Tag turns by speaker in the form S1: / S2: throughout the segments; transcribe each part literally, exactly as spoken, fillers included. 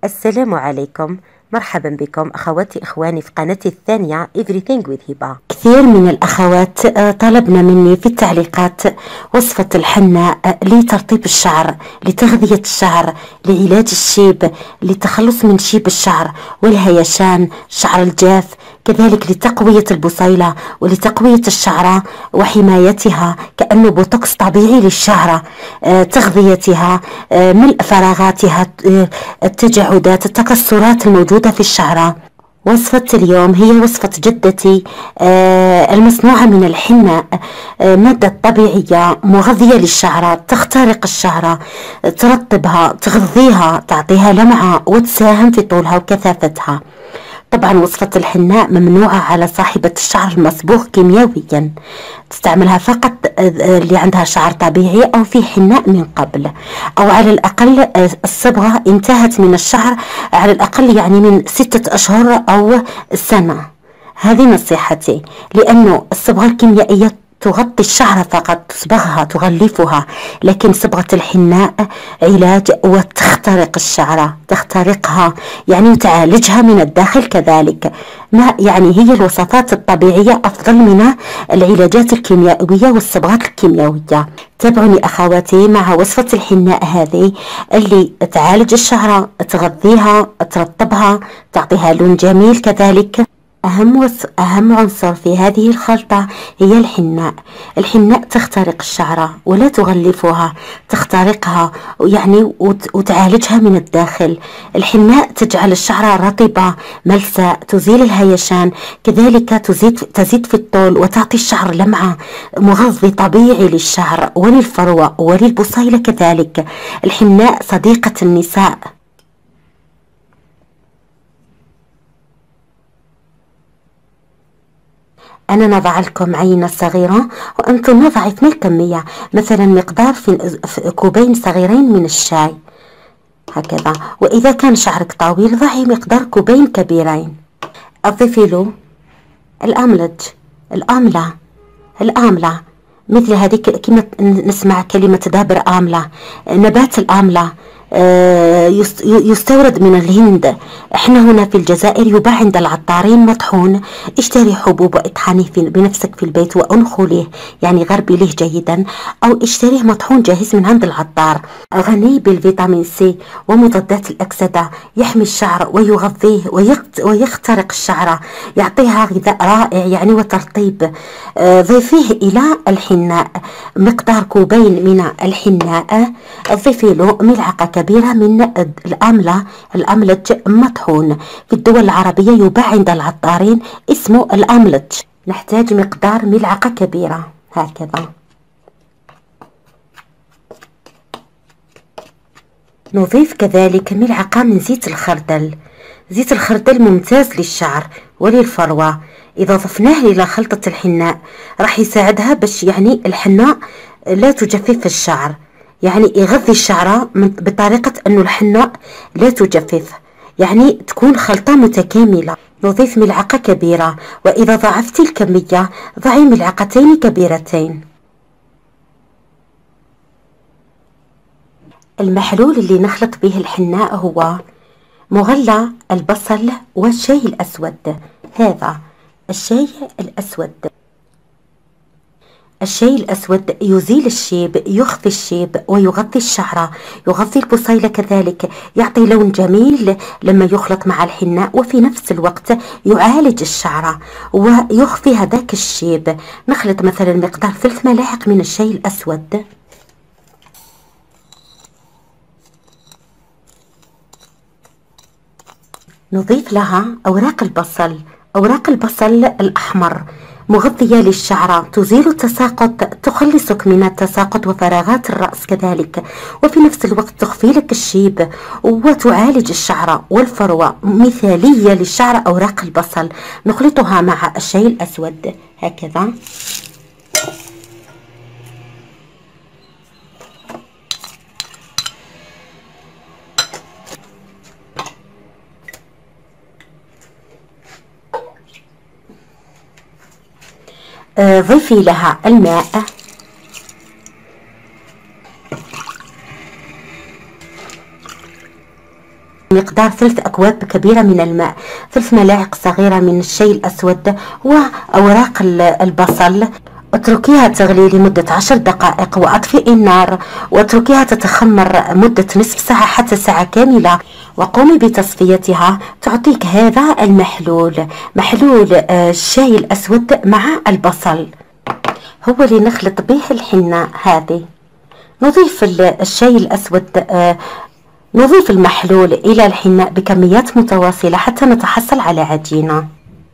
S1: السلام عليكم، مرحبا بكم أخواتي إخواني في قناتي الثانية Everything with هبة. كثير من الأخوات طلبنا مني في التعليقات وصفة الحناء لترطيب الشعر، لتغذية الشعر، لعلاج الشيب، للتخلص من شيب الشعر والهيشان، الشعر الجاف، كذلك لتقوية البصيلة ولتقوية الشعرة وحمايتها كأنه بوتوكس طبيعي للشعرة، آه، تغذيتها، آه، ملء فراغاتها، آه، التجعدات، التكسرات الموجودة في الشعرة. وصفة اليوم هي وصفة جدتي آه المصنوعة من الحناء، آه مادة طبيعية مغذية للشعرة، تخترق الشعرة، ترطبها، تغذيها، تعطيها لمعة وتساهم في طولها وكثافتها. طبعا وصفة الحناء ممنوعة على صاحبة الشعر المصبوغ كيميائيا، تستعملها فقط اللي عندها شعر طبيعي أو في حناء من قبل، أو على الأقل الصبغة انتهت من الشعر على الأقل يعني من ستة أشهر أو سنة. هذه نصيحتي، لأنه الصبغة الكيميائية تغطي الشعر فقط، تصبغها تغلفها، لكن صبغة الحناء علاج وتخترق الشعرة، تخترقها يعني تعالجها من الداخل كذلك. ما يعني هي الوصفات الطبيعية أفضل من العلاجات الكيميائية والصبغات الكيميائية. تابعوني أخواتي مع وصفة الحناء هذه اللي تعالج الشعرة، تغذيها، ترطبها، تعطيها لون جميل كذلك. أهم وص... أهم عنصر في هذه الخلطة هي الحناء. الحناء تخترق الشعرة ولا تغلفها، تخترقها يعني وت... وتعالجها من الداخل. الحناء تجعل الشعرة رطبة ملساء، تزيل الهيشان، كذلك تزيد تزيد في الطول وتعطي الشعر لمعة، مغذي طبيعي للشعر وللفروة وللبصيلة كذلك. الحناء صديقة النساء. أنا نضع لكم عينة صغيرة وأنتم نضعي من الكمية، مثلا مقدار في كوبين صغيرين من الشاي هكذا. وإذا كان شعرك طويل ضعي مقدار كوبين كبيرين. أضيفي له الأملج، الأملة، الآملة مثل هذه كما نسمع كلمة دابر آملة، نبات الآملة يستورد من الهند. احنا هنا في الجزائر يباع عند العطارين مطحون. اشتري حبوب واطحنيه بنفسك في البيت وانخليه يعني غربليه جيدا، او اشتريه مطحون جاهز من عند العطار. غني بالفيتامين سي ومضادات الاكسده، يحمي الشعر ويغذيه ويخترق الشعره، يعطيها غذاء رائع يعني وترطيب. اه ضيفيه الى الحناء، مقدار كوبين من الحناء ضيفي له ملعقه كبيرة من الأملة، الأملج مطحون. في الدول العربية يباع عند العطارين اسمه الأملج. نحتاج مقدار ملعقة كبيرة هكذا. نضيف كذلك ملعقة من زيت الخردل. زيت الخردل ممتاز للشعر وللفروة. إذا ضفناه إلى خلطة الحناء راح يساعدها باش يعني الحناء لا تجفف الشعر، يعني يغذي الشعرة بطريقة أنه الحناء لا تجفف، يعني تكون خلطة متكاملة. نضيف ملعقة كبيرة، وإذا ضعفت الكمية ضعي ملعقتين كبيرتين. المحلول اللي نخلط به الحناء هو مغلى البصل والشاي الأسود. هذا الشاي الأسود، الشاي الأسود يزيل الشيب، يخفي الشيب ويغطي الشعرة، يغطي البصيلة كذلك، يعطي لون جميل لما يخلط مع الحناء، وفي نفس الوقت يعالج الشعرة ويخفي هذاك الشيب. نخلط مثلا مقدار ثلاث ملاعق من الشاي الأسود. نضيف لها أوراق البصل. أوراق البصل الأحمر مغذية للشعرة، تزيل التساقط، تخلصك من التساقط وفراغات الرأس كذلك، وفي نفس الوقت تخفي لك الشيب وتعالج الشعرة والفروة. مثالية للشعر أوراق البصل. نخلطها مع الشاي الأسود هكذا. ضيفي لها الماء، مقدار ثلاث أكواب كبيرة من الماء، ثلاث ملاعق صغيرة من الشاي الأسود وأوراق البصل. اتركيها تغلي لمدة عشر دقائق وأطفئي النار واتركيها تتخمر مدة نصف ساعة حتى ساعة كاملة، وقومي بتصفيتها. تعطيك هذا المحلول، محلول الشاي الأسود مع البصل، هو اللي نخلط به الحنة هذه. نضيف الشاي الأسود، نضيف المحلول إلى الحنة بكميات متواصلة حتى نتحصل على عجينة.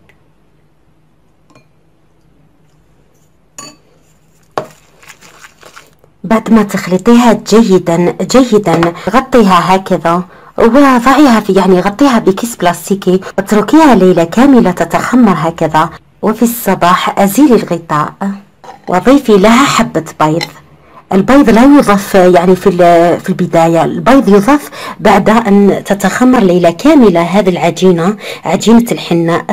S1: بعد ما تخلطيها جيدا جيدا غطيها هكذا وضعيها في يعني غطيها بكيس بلاستيكي، اتركيها ليلة كاملة تتخمر هكذا، وفي الصباح أزيلي الغطاء وضيفي لها حبة بيض. البيض لا يضاف يعني في في البداية، البيض يضاف بعد أن تتخمر ليلة كاملة هذه العجينة، عجينة الحناء.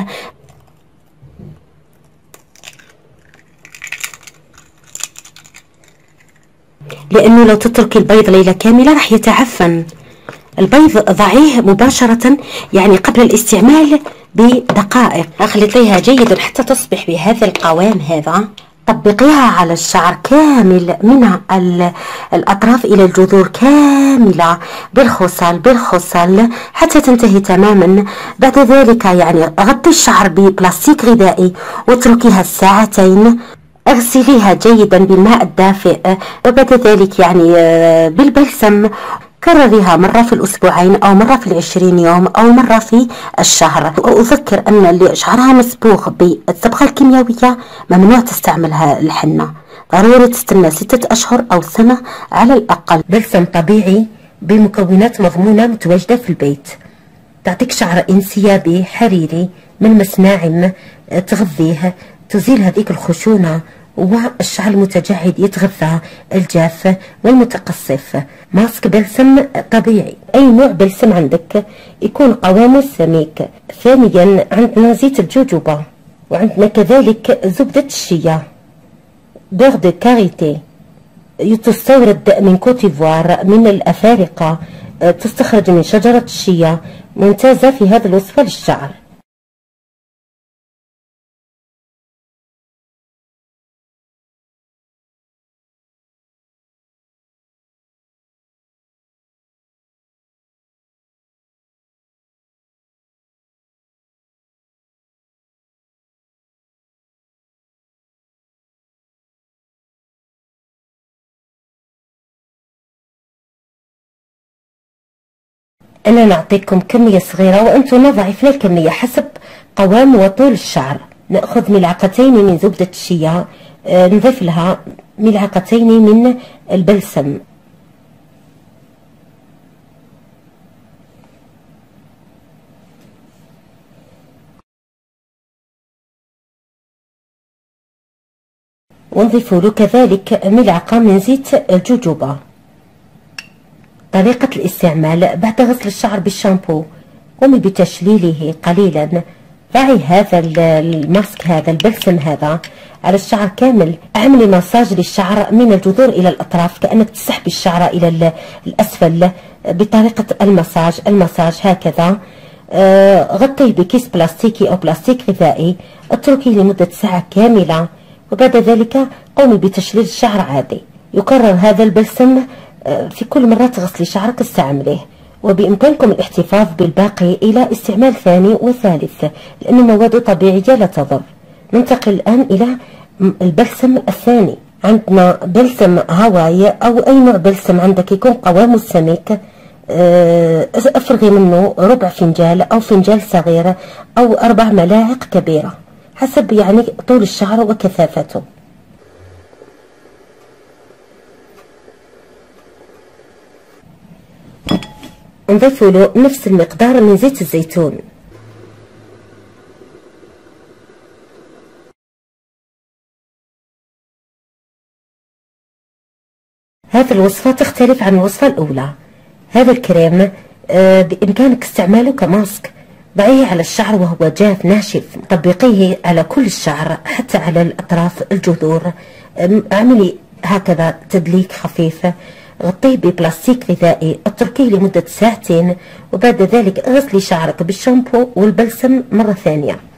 S1: لأنه لو تتركي البيض ليلة كاملة راح يتعفن. البيض ضعيه مباشرة يعني قبل الاستعمال بدقائق. اخلطيها جيدا حتى تصبح بهذا القوام هذا. طبقيها على الشعر كامل من الأطراف إلى الجذور كاملة بالخصل بالخصل حتى تنتهي تماما. بعد ذلك يعني غطي الشعر ببلاستيك غذائي واتركيها ساعتين. اغسليها جيدا بالماء الدافئ وبعد ذلك يعني بالبلسم. كرريها مرة في الأسبوعين أو مرة في العشرين يوم أو مرة في الشهر. وأذكر أن اللي شعرها مصبوغ بالصبغة الكيميائية ممنوع تستعملها الحنة، ضروري تستنى ستة أشهر أو سنة على الأقل. بلسم طبيعي بمكونات مضمونة متواجدة في البيت، تعطيك شعر انسيابي حريري ملمس ناعم، تغذيه، تزيل هذيك الخشونة والشعر المتجعد يتغذى الجاف والمتقصف. ماسك بلسم طبيعي، أي نوع بلسم عندك يكون قوامه سميك. ثانيا عندنا زيت الجوجوبا، وعندنا كذلك زبدة الشيا بيغ دو كاريتي، تستورد من كوتيفوار من الأفارقة، تستخرج من شجرة الشيا، ممتازة في هذه الوصفة للشعر. أنا نعطيكم كمية صغيرة وأنتم نضعفنا الكمية حسب قوام وطول الشعر. نأخذ ملعقتين من زبدة الشيا، آه نضيف لها ملعقتين من البلسم، ونضيف له كذلك ملعقة من زيت الجوجوبا. طريقة الاستعمال: بعد غسل الشعر بالشامبو قومي بتشليله قليلا، ضعي هذا الماسك هذا البلسم هذا على الشعر كامل. اعملي مساج للشعر من الجذور الى الاطراف كأنك تسحبي الشعر الى الاسفل بطريقة المساج المساج هكذا. آه غطيه بكيس بلاستيكي او بلاستيك غذائي، اتركيه لمدة ساعة كاملة وبعد ذلك قومي بتشليل الشعر عادي. يكرر هذا البلسم في كل مرة تغسلي شعرك استعمليه، وبإمكانكم الاحتفاظ بالباقي إلى استعمال ثاني وثالث لأنه مواد طبيعية لا تضر. ننتقل الآن إلى البلسم الثاني. عندنا بلسم هواي أو أي نوع بلسم عندك يكون قوامه سميك. افرغي منه ربع فنجال أو فنجال صغير أو أربع ملاعق كبيرة حسب يعني طول الشعر وكثافته. نضيف له نفس المقدار من زيت الزيتون. هذه الوصفة تختلف عن الوصفة الأولى. هذا الكريم آه بإمكانك استعماله كماسك، ضعيه على الشعر وهو جاف ناشف، طبقيه على كل الشعر حتى على الأطراف الجذور. اعملي هكذا تدليك خفيف، غطيه ببلاستيك غذائي، اتركيه لمدة ساعتين، وبعد ذلك اغسلي شعرك بالشامبو والبلسم مرة ثانية.